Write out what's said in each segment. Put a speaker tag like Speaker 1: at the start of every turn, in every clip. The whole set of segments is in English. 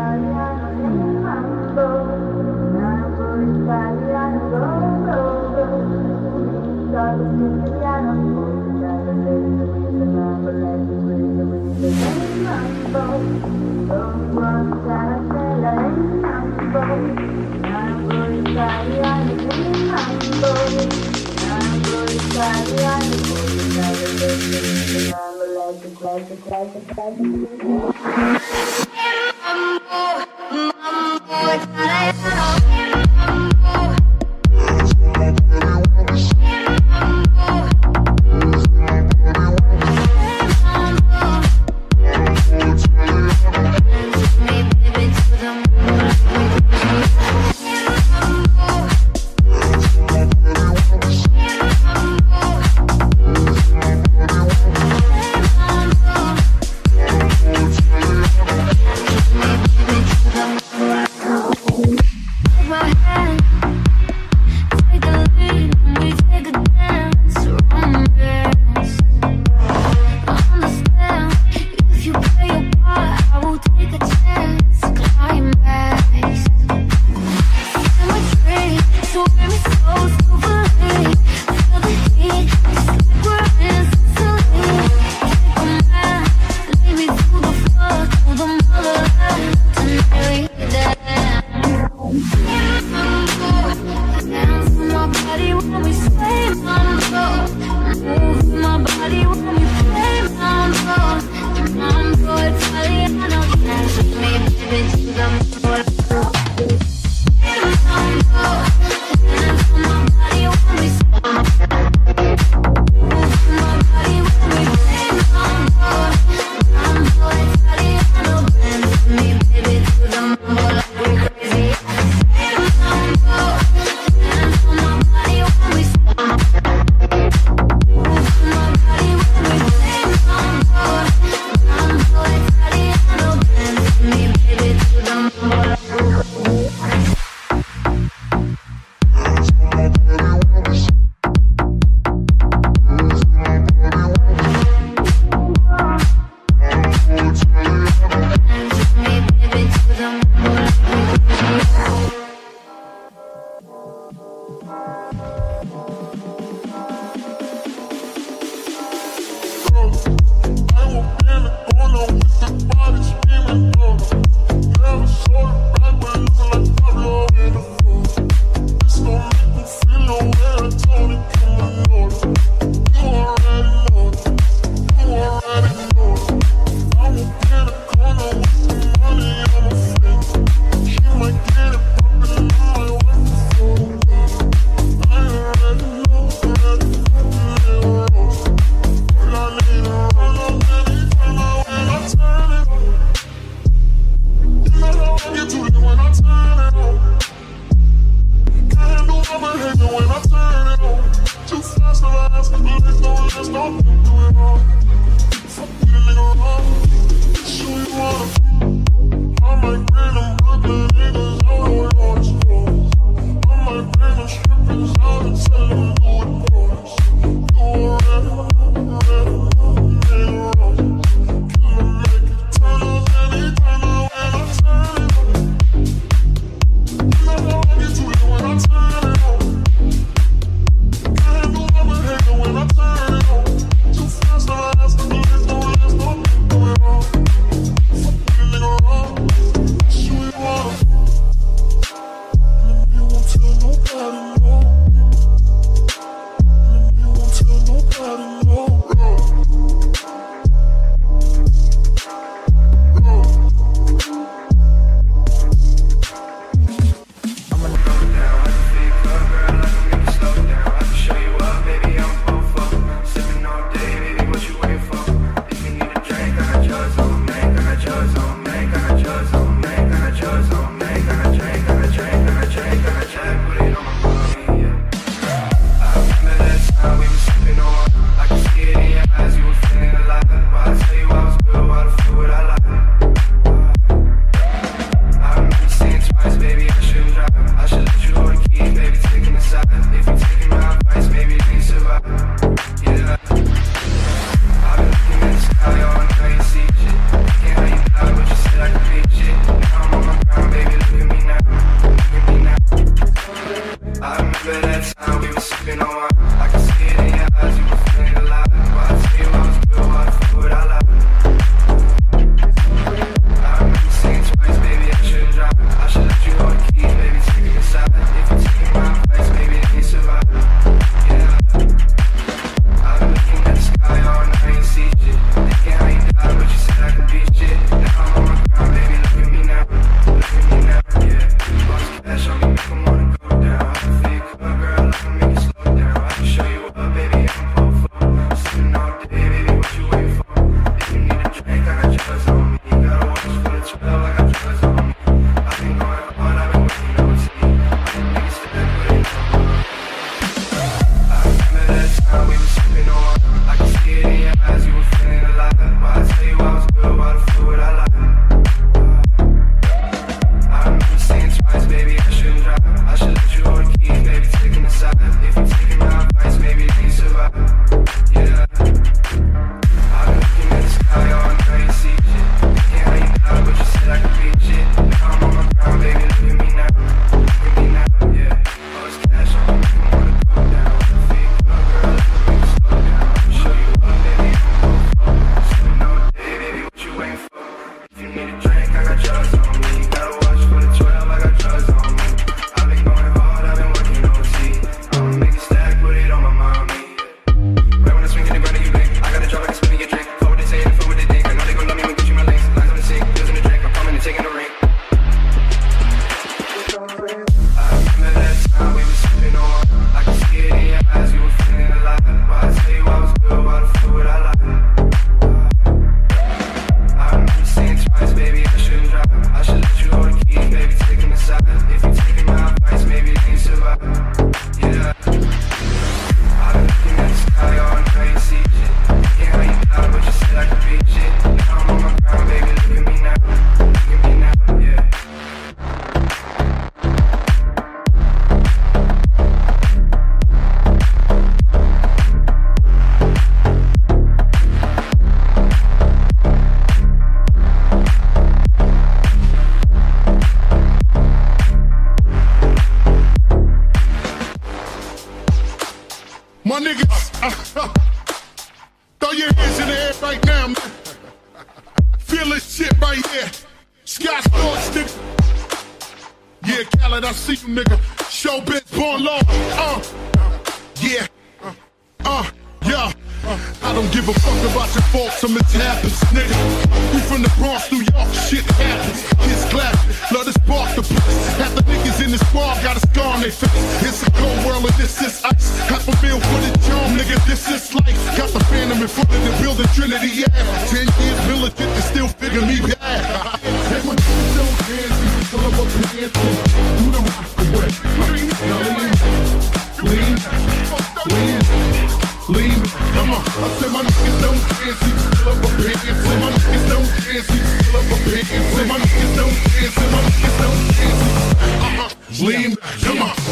Speaker 1: Money, I'm a friend. My niggas, throw your hands in the air right now, man. Feel this shit right here. Scott Storch, nigga. Yeah, Khaled, I see you, nigga. Showbiz, born law. Yeah. Yeah. I don't give a fuck about your faults, some it happens, nigga. We from the Bronx, New York, shit happens. Kids clapping, love to spark the place. Half the niggas in this bar got a scar on their face. It's a cold world and this is ice. Half a meal for the charm, nigga, this is life. Got the phantom in front of the building, Trinity, yeah. 10 years militant and still figure me bad. Hey, my niggas don't dance, you can pull up a pants. Do the rock away. Lean, come on. I said my niggas don't dance, you can pull up a pants. Say my niggas don't dance, you can pull up a pants. Say my niggas don't dance, say my niggas don't dance. Lean, come on.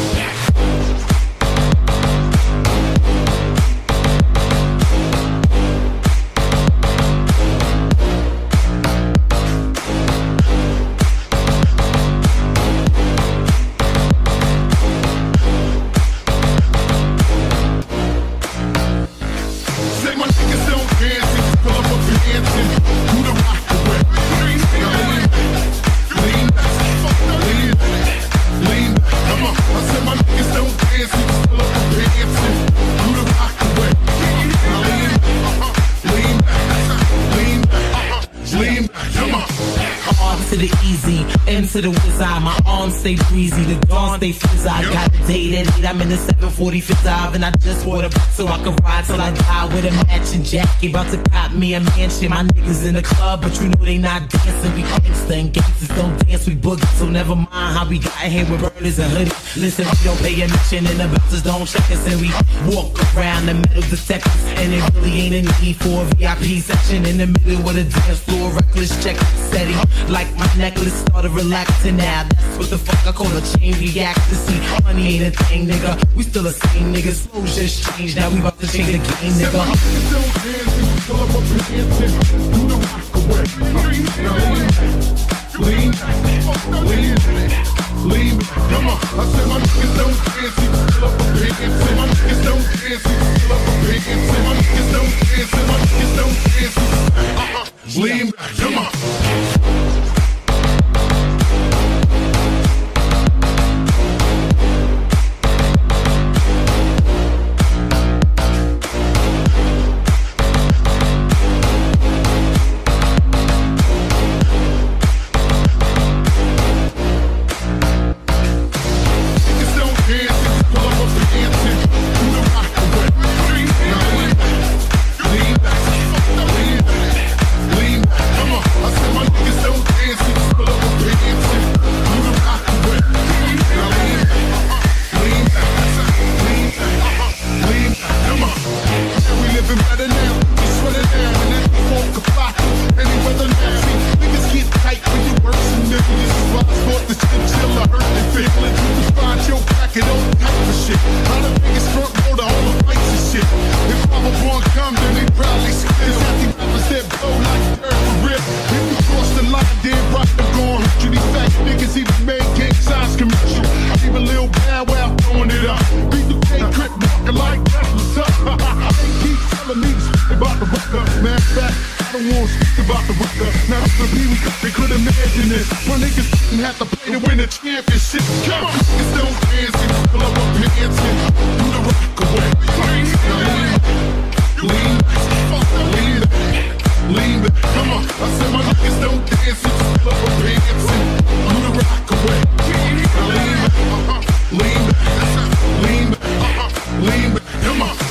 Speaker 2: To the wizard, my arms stay breezy, the dawn stay fizz. I got a date at 8, I'm in the 745th Ave, and I just bought a so I can ride till I die with a matching jacket. About to cop me a mansion. My niggas in the club, but you know they not dancing. We gangsta and gangsters don't dance, we boogie. So never mind how we got here with burners and hoodies. Listen, we don't pay admission and the bouncers don't check us, and we walk around the metal detectors. And it really ain't a need for a VIP section in the middle of the dance floor. Reckless check steady, like my necklace started relaxing now. That's what the fuck I call a chain reaction. See, money ain't a thing, nigga. We still the same niggas. Slow just changed. Now we about to change the game, nigga.
Speaker 1: Lean, come on. I said my niggas don't dance, you fill up a pants. Say my niggas don't dance, you fill up a pants. Say my niggas don't dance, say my niggas don't dance. Lean, come on. About the but imagine this. My niggas didn't have to play to win the championship. Come on, niggas don't dance and fill up a pants and do the rock away. Lean back, lean back. Come on, I said my niggas don't dance and fill up a pants and do the rock away. Lean back, lean back, lean back. Come on.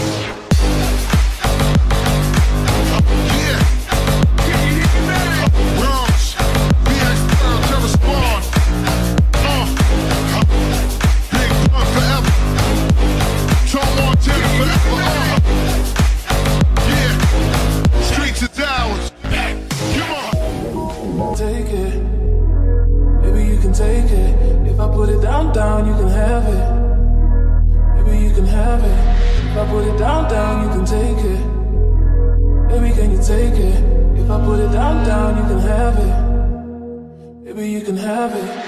Speaker 3: Down, you can have it. Baby, you can have it. If I put it down, you can take it. Baby, can you take it? If I put it down, you can have it. Baby, you can have it.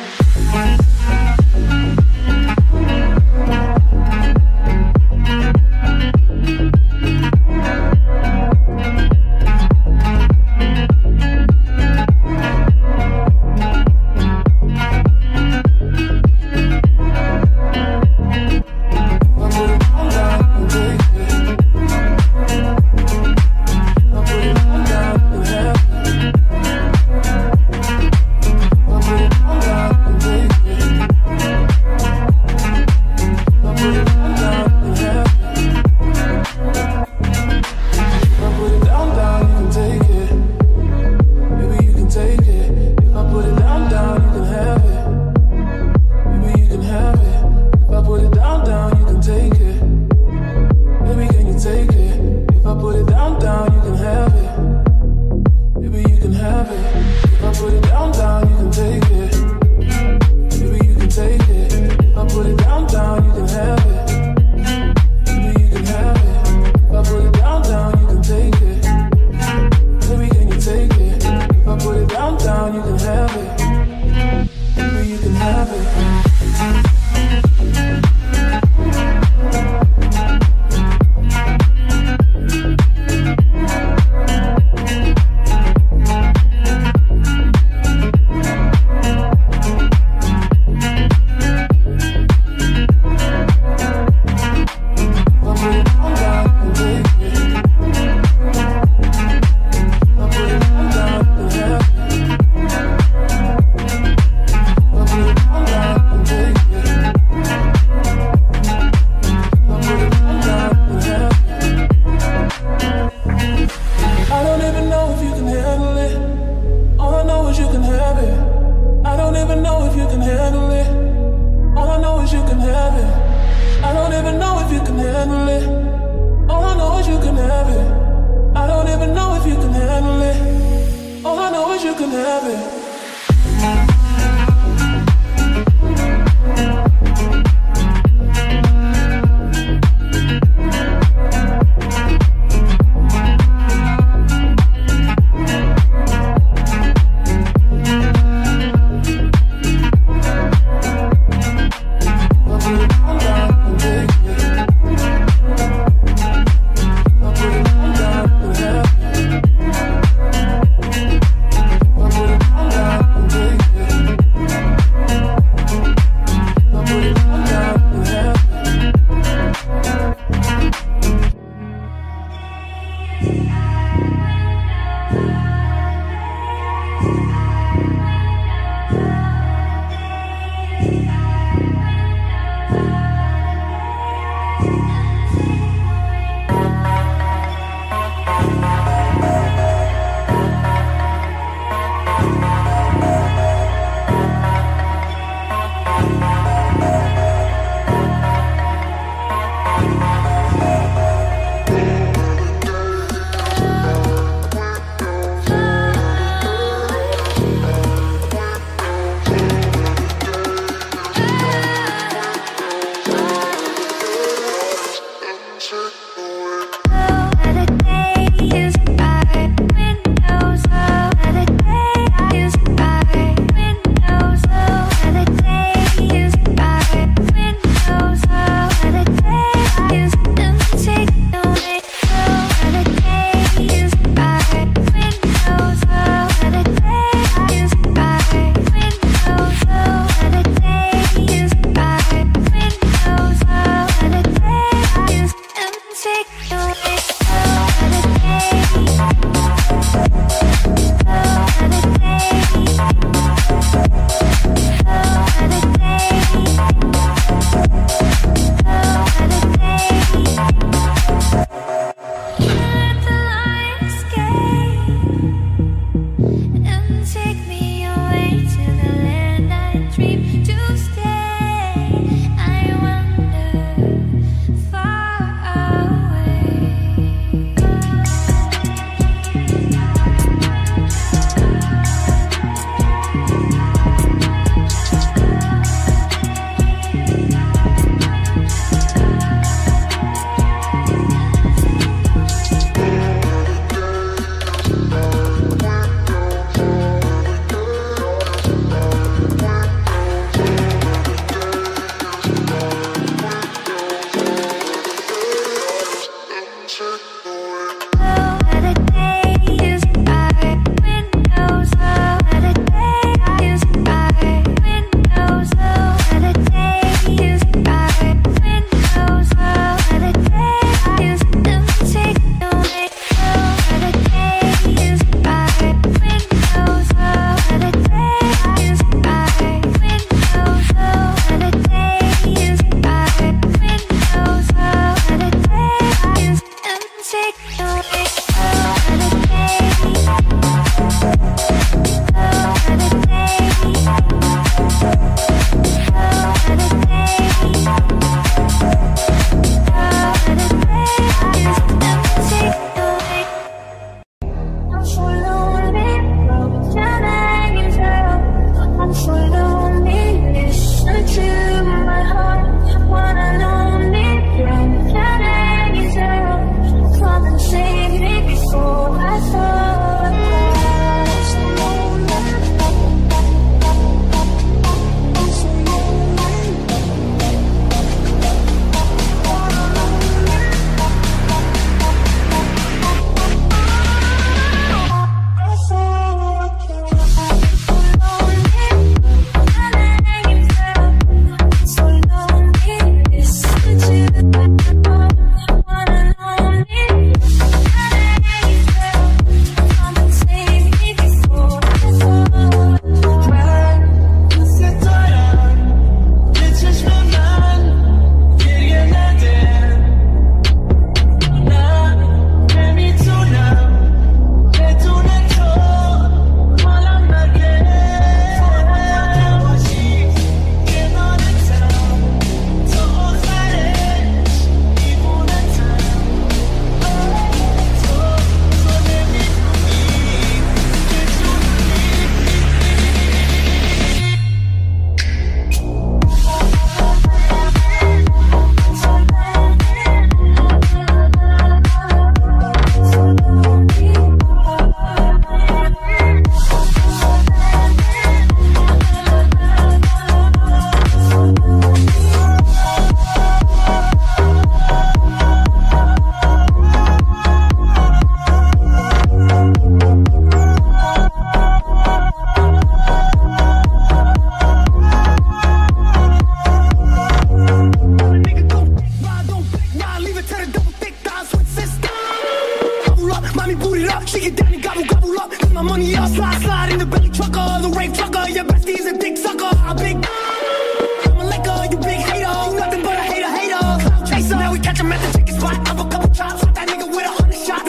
Speaker 4: bestie is a dick sucker. A big I'ma let go, you big hater. You nothing but a hater. Cloud chaser. Now we catch him at the chicken spot. Up a couple chops. Shot that nigga with 100 shots.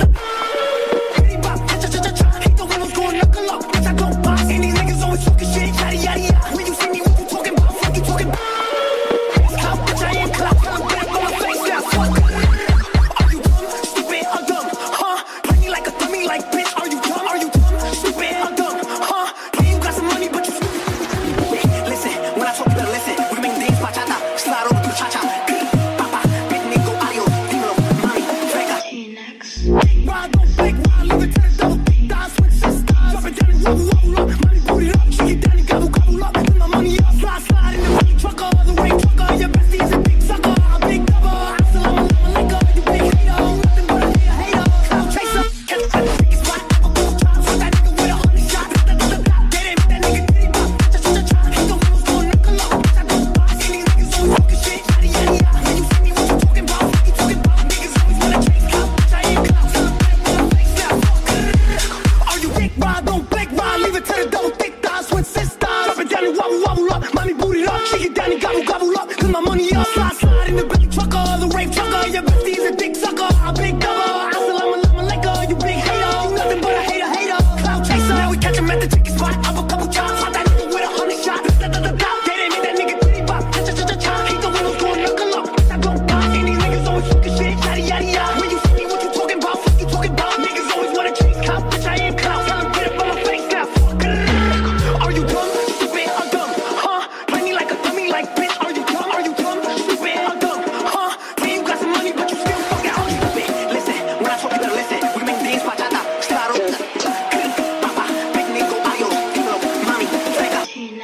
Speaker 4: Bitty bop, cha-cha-cha-cha. Hate the one who's going knuckle up. Bitch, I don't box. And these niggas always talking shit. Yada yada yada. When you see me, what you talking about? Fuck you talking about? Clout, bitch, I ain't clout. Tell 'em get up on my face now. Fuck. Are you dumb, stupid, or dumb? Huh? Play me like a dummy, like bitch. Are you dumb? Are you dumb, stupid, or dumb? Huh? Yeah, you got some money, but you stupid. Listen, when I talk, you better listen. We make things bachata, slide over to the cha-cha. Papa, big nigga, audio, dímelo, mami, frega. Big ride, don't big ride, leave it to the double, big thighs, switch sisters. Drop it down and wobble up, money booty up, shake it down and gobble up. Put my money up, slide in the money trucker, the rain trucker. Your bestie's a big sucker, a big double. Assalamu alaikum, you big hater, nothing but a hater. Cloud chaser, catch the biggest spot, up a couple chops. Shot that nigga with 100 shots. Get him, that nigga diddy bop, cha-cha-cha-cha. Hate the one who's going knuckle up, bitch, I don't box. And these niggas always talking shit, yada yada yada. When you see me, what you talking about? What you talking about? Niggas always wanna chase clout, bitch, I ain't clout. Tell 'em get up on my face now. Are you dick ride? Don't big ride, leave it to the double thick thighs, switch sisters. Drop it down and wobble up, mommy booty up, shake it down and gobble up. Put my money up, slide in the belly trucker, the rape trucker. Your bestie's a dick sucker, a big double. Assalamu alaikum, you big hater, you nothing but a hater. Cloud chaser, now we catch him at the chicken spot, up a couple chops. Shot that nigga with 100 shots. Get him, that nigga diddy bop, cha-cha-cha-cha. Hate the one who's going knuckle up, bitch, I don't box. And these niggas always talking shit, yada yada yada. When you see me, what you talking about? Fuck you talking about? Niggas always wanna chase clout, bitch, I ain't clout. Tell 'em get up on my face now. Are you dumb, stupid, or dumb? Huh? Play me like a dummy, like bitch. Are you dumb, stupid, or dumb? Huh? Yeah, you got some money, but you still fucking out, stupid. Listen, when I talk, you better listen. We make things bachata, slide over. Papa, big nigga, audio, dímelo, mami, frega.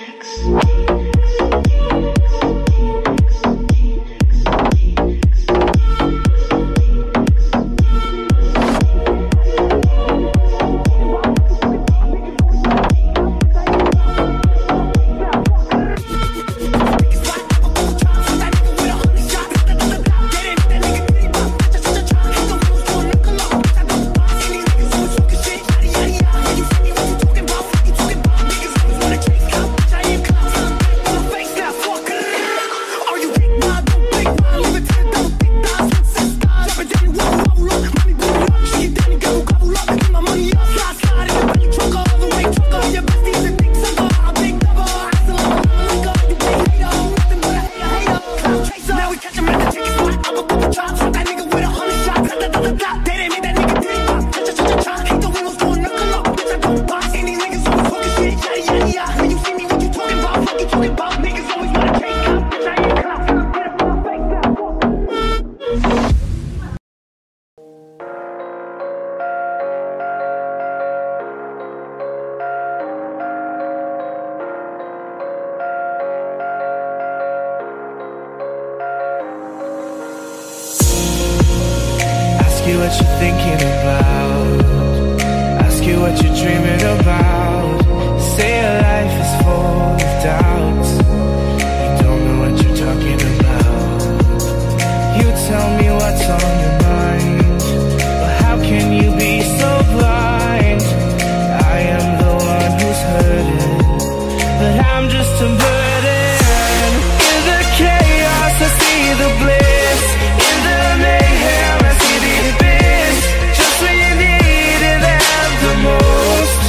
Speaker 5: Ask you what you're thinking about. Ask you what you're dreaming about. Say your life is full of doubts. You don't know what you're talking about. You tell me what's on your mind, but how can you be so blind? I am the one who's hurting, but I'm just a burden. In the chaos I see the bliss. In the mayhem I see the abyss. Just when you needed them the most,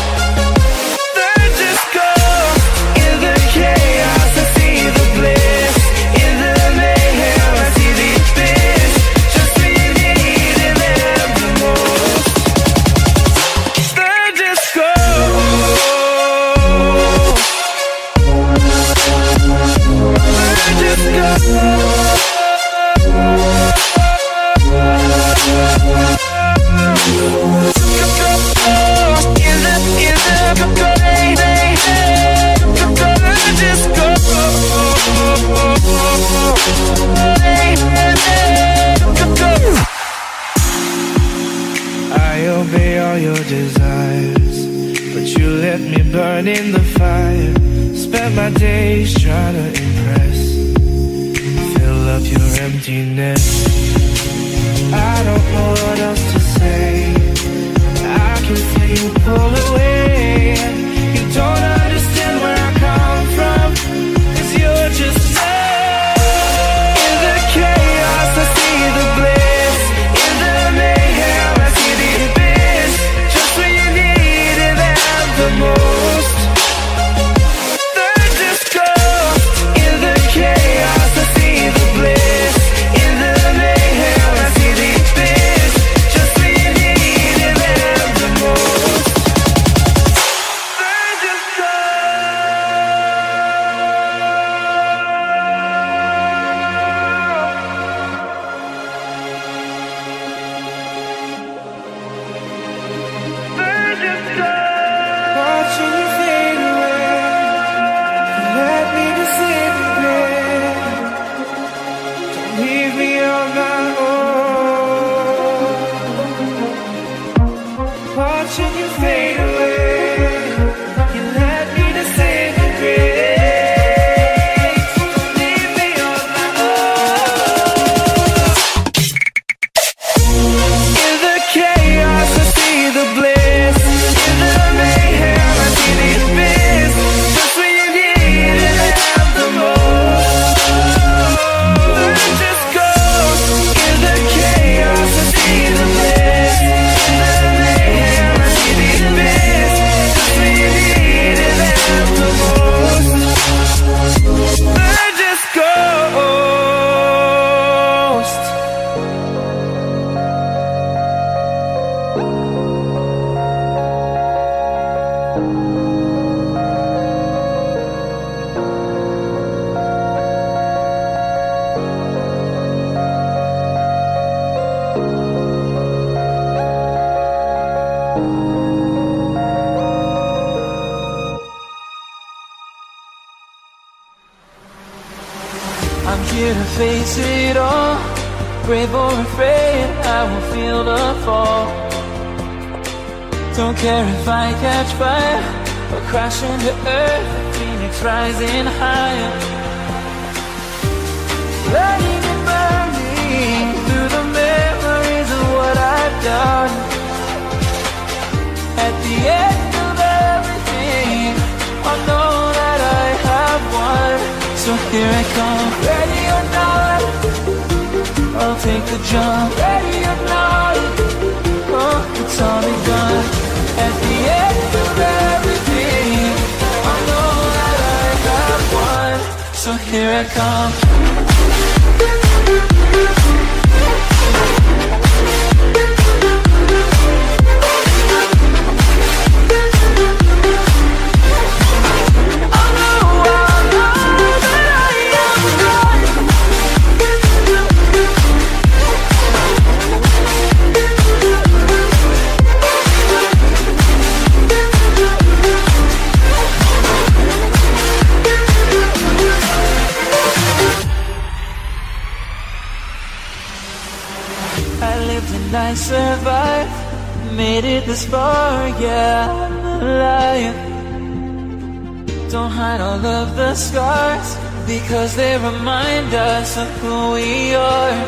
Speaker 5: they're just ghosts. In the chaos I see the bliss. In the mayhem I see the abyss. Just when you needed them the most, they're just ghosts. They're just ghosts. I obey all your desires, but you let me burn in the fire. Spent my days trying to impress, fill up your emptiness. I don't know what else to say. I can feel you pull away. You don't understand watching you fade away. You let me disintegrate. Don't leave me on my own. Watching you fade away. You let me disintegrate. Don't leave me on my own. In the chaos, I see the bliss. In the mayhem, I see the abyss. Just when you need it, I have the most. It just goes. In the chaos, I see the bliss. In the mayhem, I see the abyss. Just when you need it, I have the most. It just goes. I'm here to face it all. Brave or afraid, I will feel the fall. Don't care if I catch fire or crash into earth, a phoenix rising higher. Letting it burn me through the memories of what I've done. At the end of everything, I know that I have won. So here I come, ready or not, I'll take the jump. Ready or not, oh, it's all begun. At the end of everything, I know that I have won. So here I come. I survived, made it this far, yeah, I'm alive. Don't hide all of the scars, because they remind us of who we are.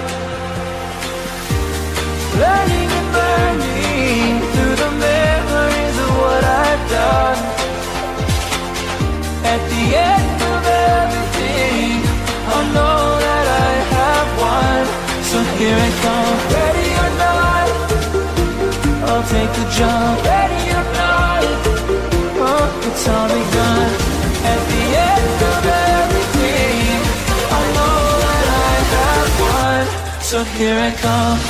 Speaker 5: Learning and burning through the memories of what I've done. At the end of everything, I know that I have won. So here I come, ready or not, I'll take the jump. Ready or not, oh, it's all begun. At the end of everything, I know that I have won. So here I come.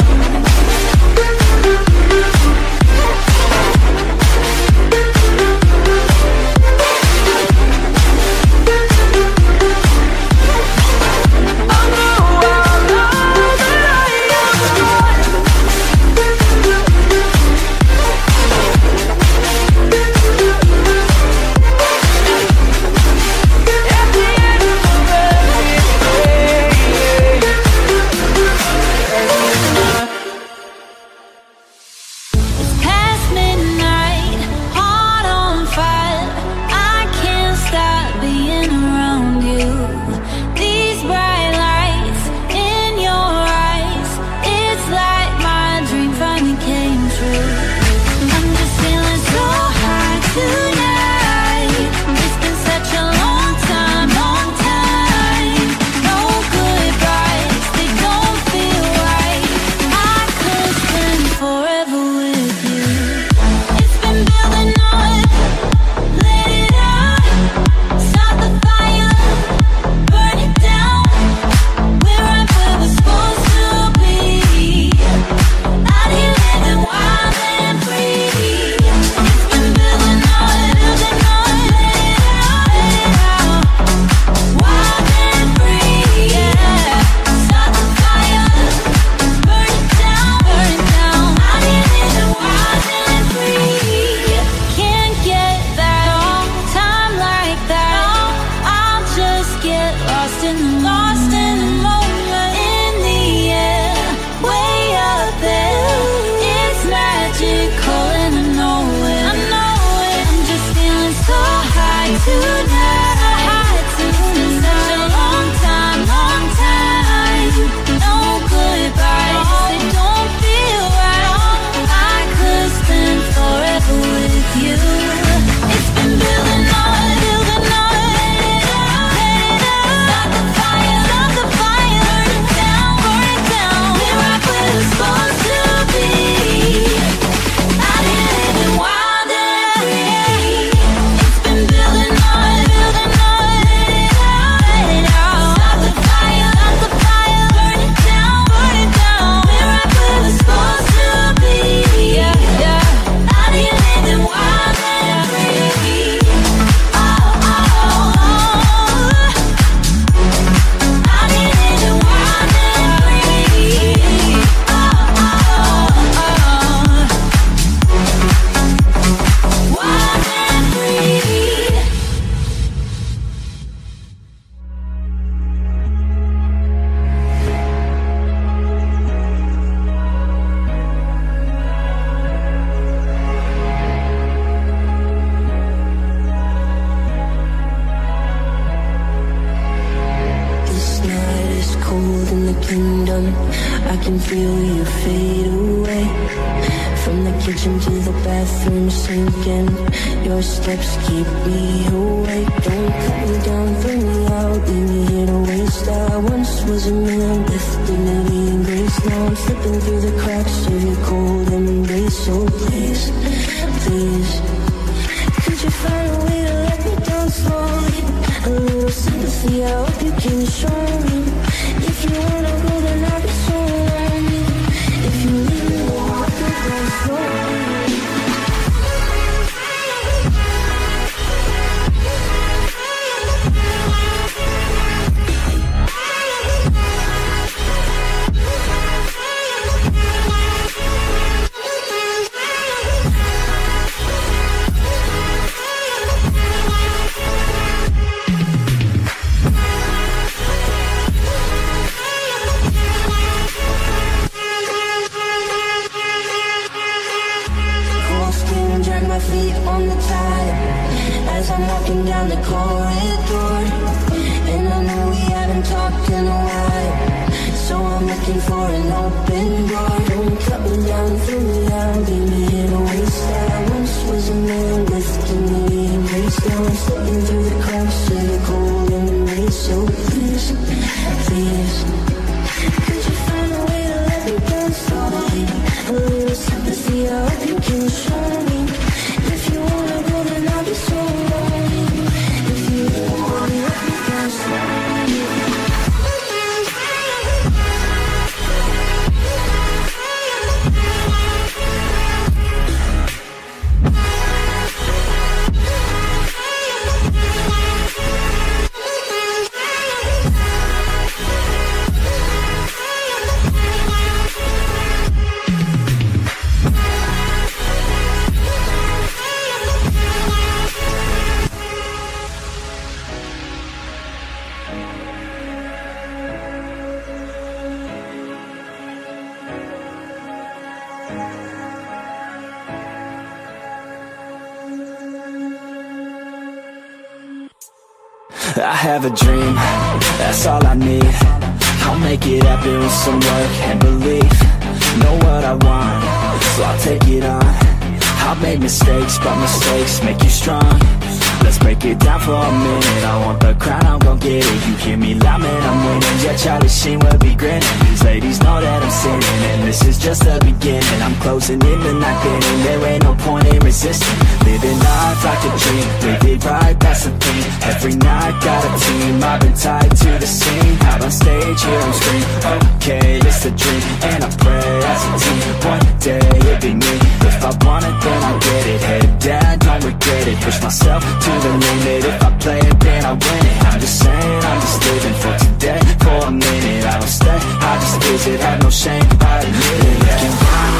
Speaker 6: I have a dream, that's all I need. I'll make it happen with some work and belief. Know what I want, so I'll take it on. I'll make mistakes, but mistakes make you strong. Let's break it down for a minute. I want the crown, I'm gon' get it. You hear me loud, man, I'm winning. Yeah, Charlie Sheen will be grinning. These ladies know that I'm sinning, and this is just the beginning. I'm closing in the night inning. There ain't no point in resisting. Living life like a dream, live it right, that's the thing. Every night got a team, I've been tied to the scene. Out on stage, here on screen. Okay, it's a dream, and I pray as a team. One day it'll be me. If I want it, then I'll get it. Head down, don't regret it. Push myself to the limit. If I play it, then I win it. I'm just saying, I'm just living for today. For a minute, I don't stay, I just visit. Have no shame, I admit it. Looking back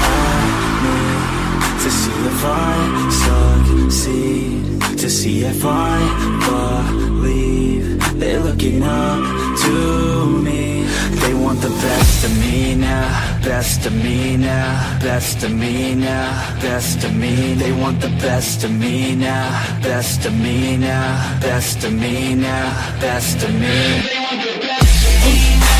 Speaker 6: at me to see if I succeed, to see if I believe. They're looking up to me. They want the best of me now, best of me now, best of me now, best of me. They want the best of me now, best of me now, best of me now, best of me. They want the best of me now.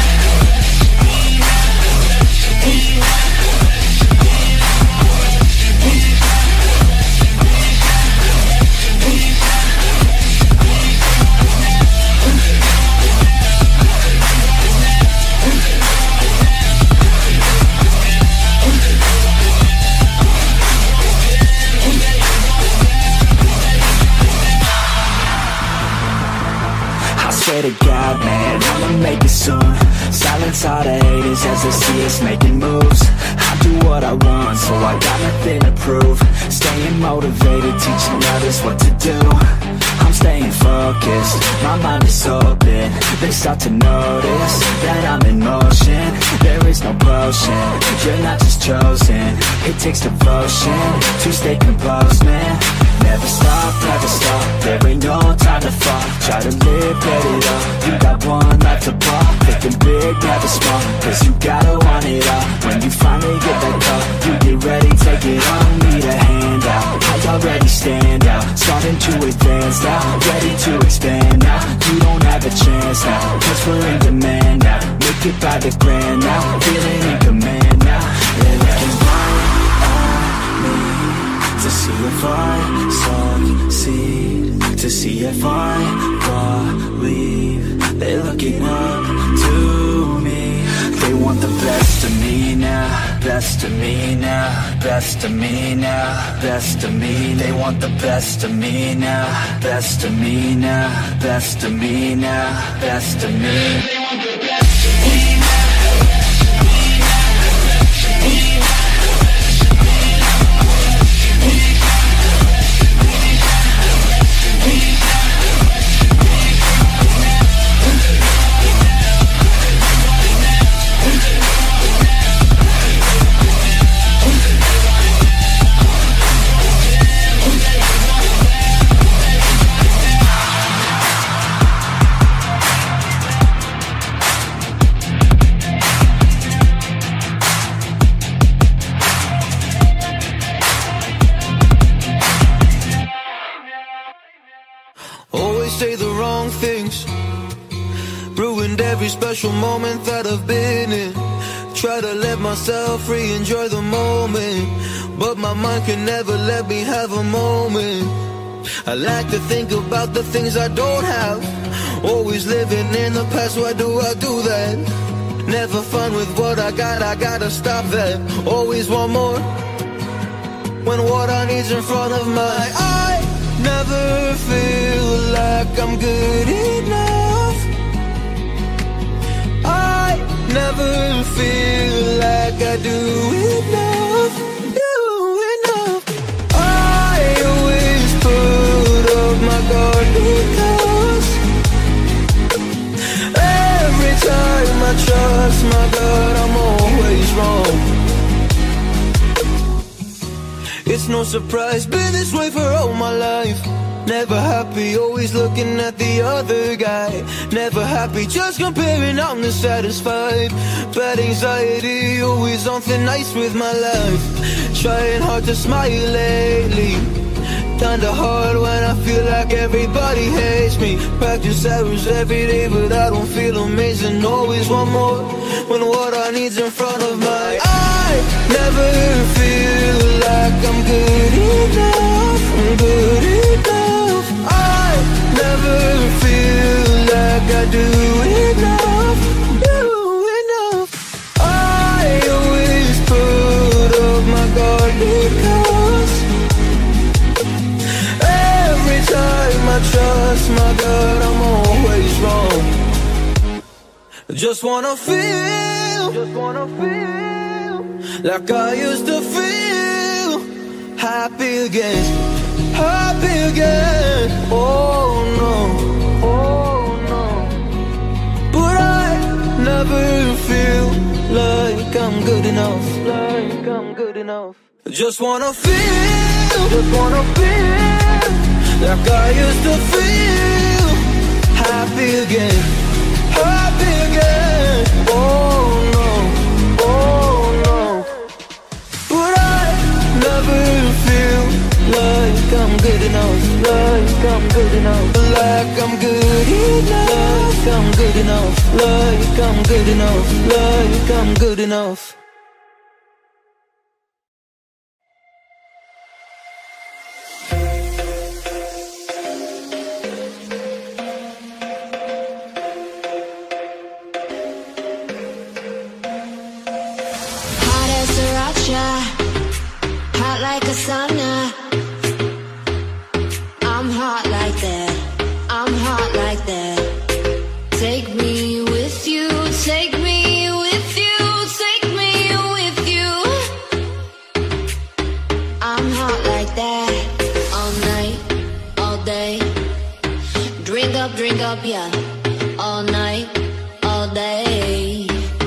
Speaker 6: Swear to God, man, I'ma make it soon. Silence all the haters as they see us making moves. I do what I want, so I got nothing to prove. Staying motivated, teaching others what to do. I'm staying focused, my mind is open. They start to notice that I'm in motion. There is no potion, you're not just chosen. It takes devotion to stay composed, man. Never stop, there ain't no time to fall. Try to live, get it up, you got one life to ball. Thinking big, never small, cause you gotta want it all. When you finally get that call, you get ready, take it on. Need a hand out, I already stand out. Starting to advance now, ready to expand now. You don't have a chance now, cause we're in demand now. Make it by the grand now, feeling in command now. They're looking right at me to see if I succeed, to see if I believe. They're looking up to me. They want the best of me now, best of me now, best of me now, best of me. They want the best of me now, best of me now, best of me now, best of me. They want the best of me now.
Speaker 7: Say the wrong things, ruined every special moment that I've been in. Try to let myself free, enjoy the moment, but my mind can never let me have a moment. I like to think about the things I don't have, always living in the past. Why do I do that? Never fun with what I gotta stop that. Always want more when what I need's in front of my eye. Never feel like I'm good enough. I never feel like I do enough. I always put up my guard because every time I trust my God, I'm always wrong. It's no surprise, been this way for all my life. Never happy, always looking at the other guy. Never happy, just comparing, I'm not satisfied. Bad anxiety, always on thin ice with my life. Trying hard to smile lately, kinda hard when I feel like everybody hates me. Practice hours every day, but I don't feel amazing. Always want more when what I need's in front of my eye. Never feel like I'm good enough. I'm good enough. I never feel like I do enough. Do enough. I always put up my guard because every time I trust my God, I'm always wrong. Just wanna feel like I used to feel. Happy again, happy again. Oh no, oh no. But I never feel like I'm good enough. Like I'm good enough. Just wanna feel like I used to feel. Happy again, happy again. Oh no, oh no. good enough. Like I'm good enough. Like I'm good enough. Like I'm good enough. Like I'm good enough. Like I'm good enough.
Speaker 8: Hot like a sauna. I'm hot like that. I'm hot like that. Take me with you. Take me with you. Take me with you. I'm hot like that. All night, all day. Drink up, yeah. All night, all day.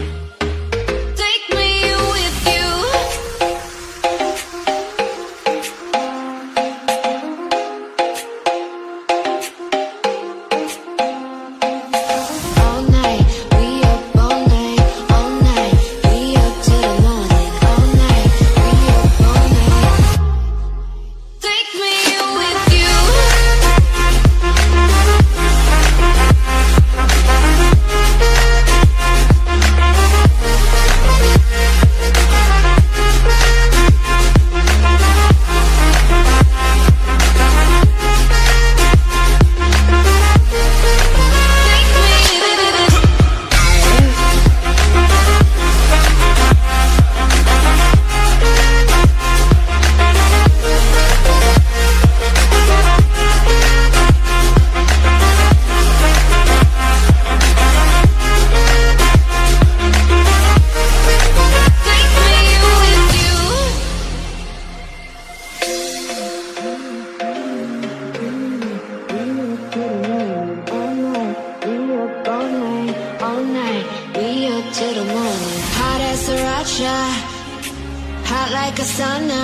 Speaker 8: Hot like a sauna.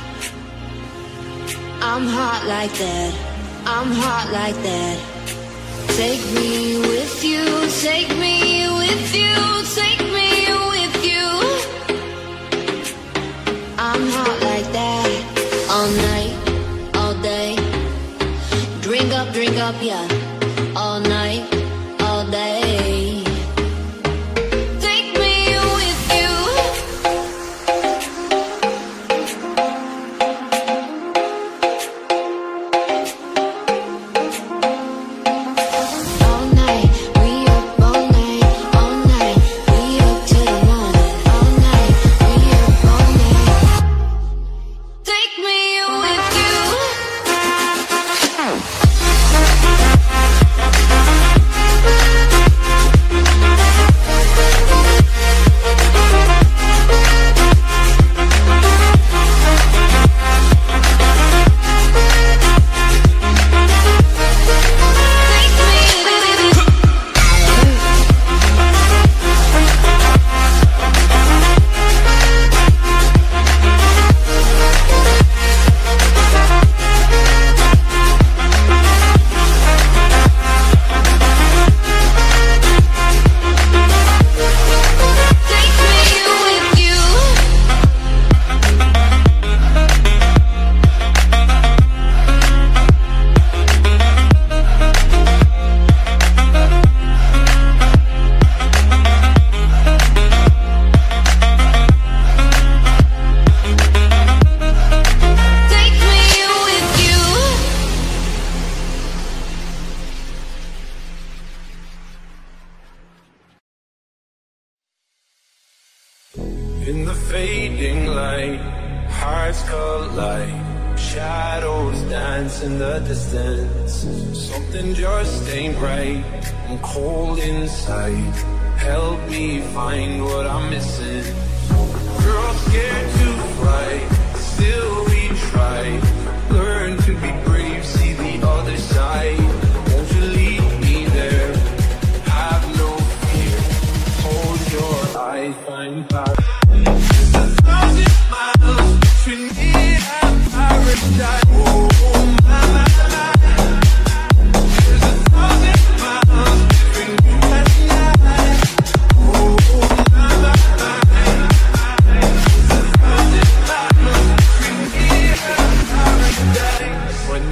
Speaker 8: I'm hot like that. I'm hot like that. Take me with you. Take me with you. Take me with you. I'm hot like that. All night, all day. Drink up, yeah. All night, all day.
Speaker 5: In the fading light, hearts collide, shadows dance in the distance. Something just ain't right, I'm cold inside. Help me find what I'm missing. Girl, scared to fly, still we try. Learn to be brave, see the other side. Won't you lead me there? Have no fear, hold your eyes, find power. When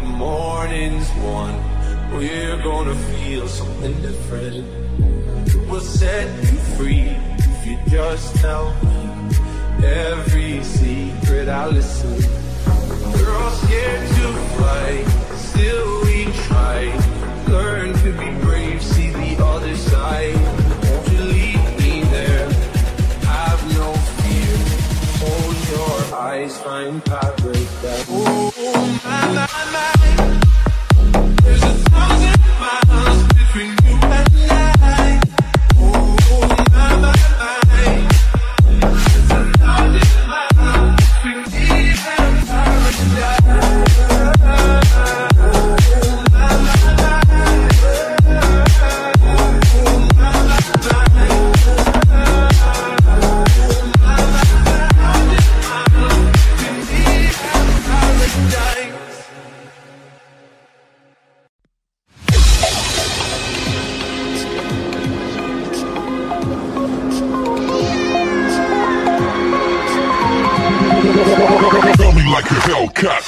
Speaker 5: morning's won, we're gonna feel something different. We'll set you free if you just tell me every secret. I'll listen. We're all scared to fly, still we try. Learn to be brave, see the other side. Won't you lead me there? Have no fear. Hold your eyes, find paradise. Oh, my, my. There's 1,000 miles between you and I. Oh, my, my. There's 1,000 miles between me and paradise.
Speaker 1: Tell me like a Hellcat.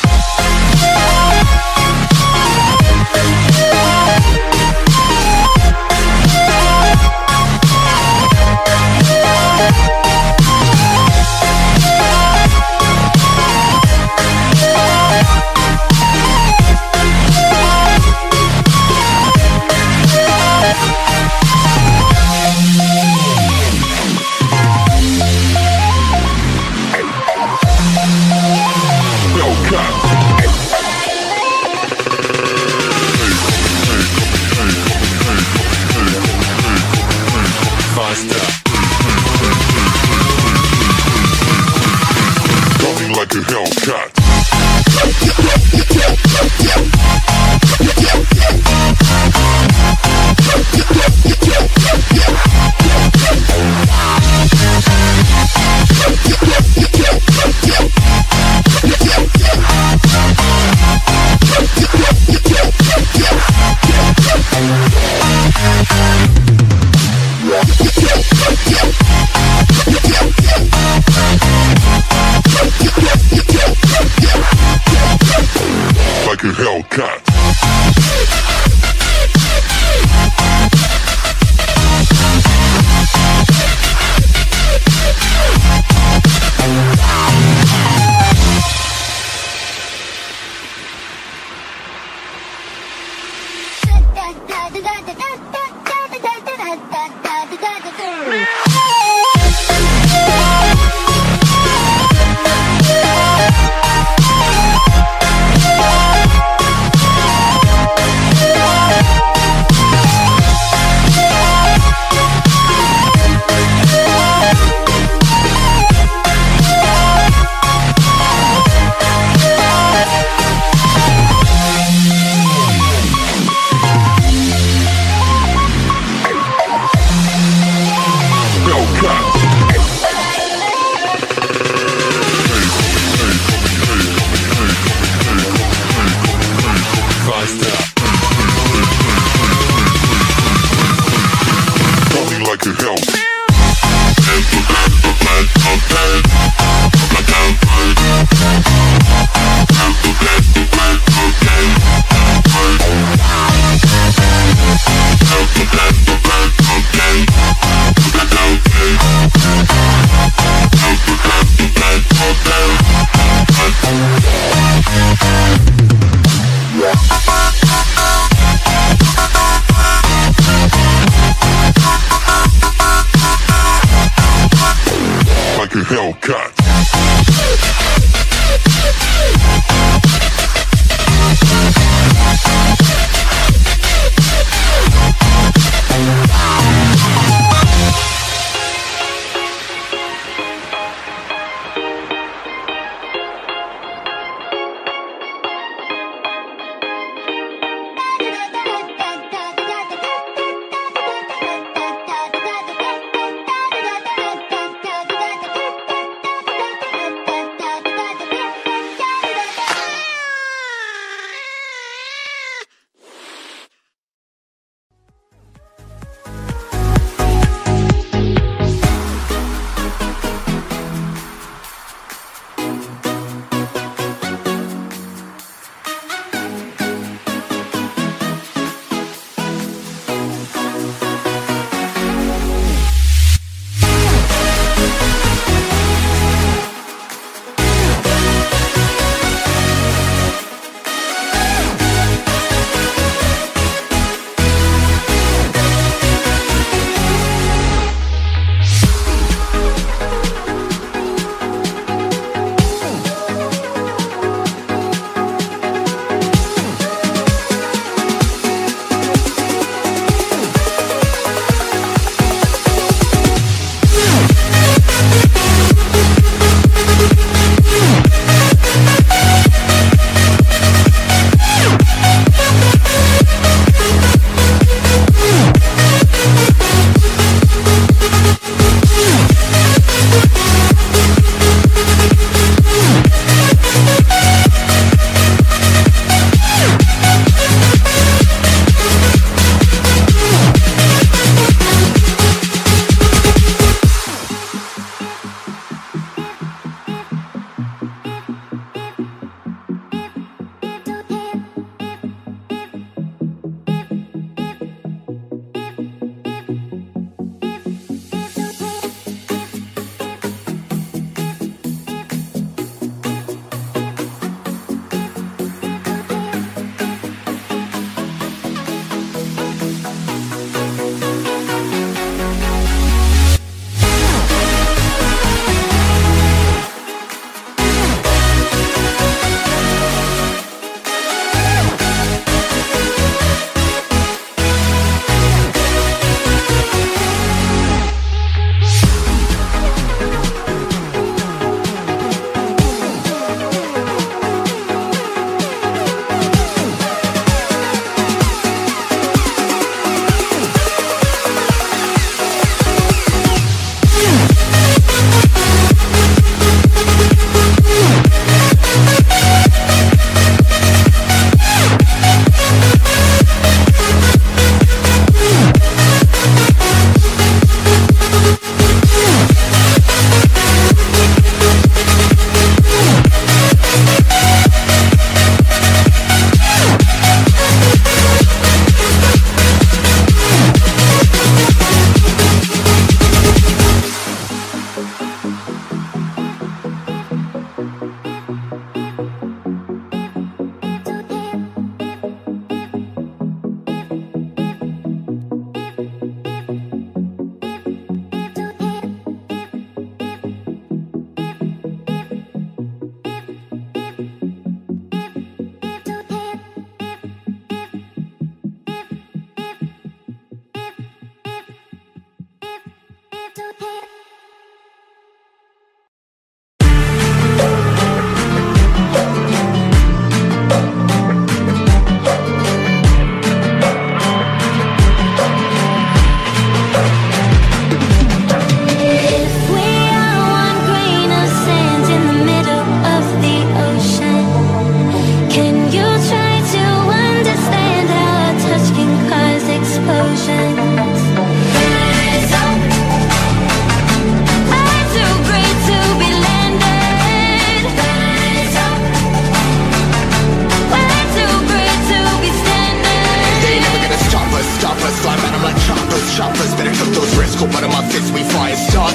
Speaker 1: Like a Hellcat. Like a Hellcat. Like a hell. Like a Hellcat.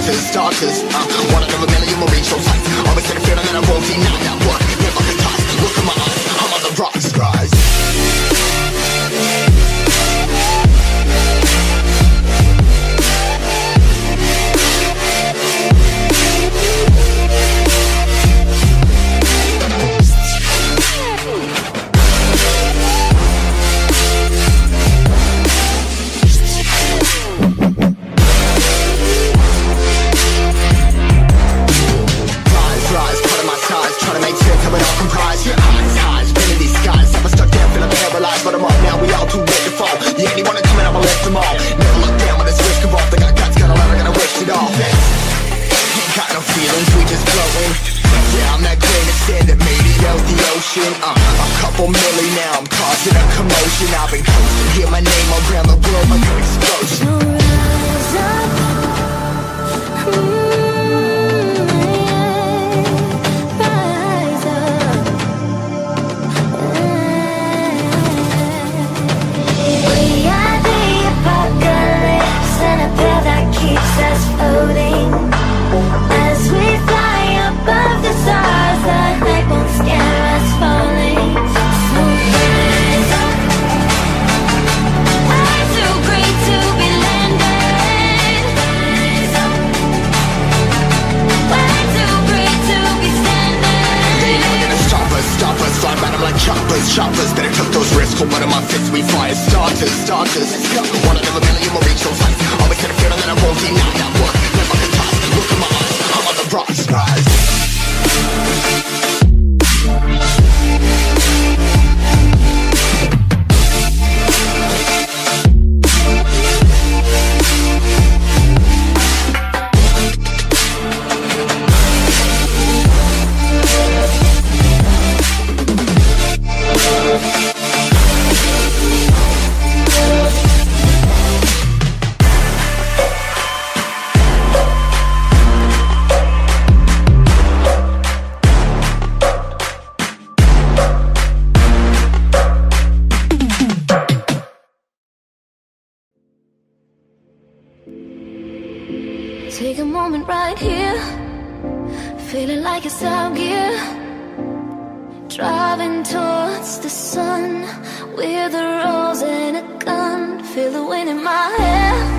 Speaker 9: starters. One out of a million will reach those heights. Always had a feeling that I won't deny that work. Never the ties. Look in my eyes, I'm on the rocks, guys. But I'm up now, we all too late to fall. Yeah, anyone coming, I'ma lift them all. Never look down when this risk involved. I got guts, got a lot, I gotta wish it off. Ain't got no feelings, we just flowing. Yeah, I'm that grain of sand that made it out the ocean. A couple milli now, I'm causing a commotion. I've been coasting, hear my name around the world like an explosion.
Speaker 8: So rise up. Keeps us floating as we fly above the stars. The night won't scare us falling. So rise up. I'm too great to be landed. Rise up. We're too great to be standing.
Speaker 9: They never gonna stop us, fly by them like choppers. Better took those risks, hold one of my fists, we fire starters. Let's go. One out of a million will reach those heights. Always had a feeling that I won't deny that work. Never the ties. Look in my eyes, I'm on the rocks, guys.
Speaker 8: Take a moment right here, feeling like it's out gear. Driving towards the sun with a rose and a gun. Feel the wind in my hair.